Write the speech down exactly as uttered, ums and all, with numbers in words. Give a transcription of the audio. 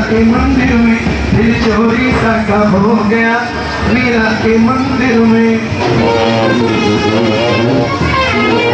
के मंदिर में दिल चोरी सा कब हो गया मीरा के मंदिर में।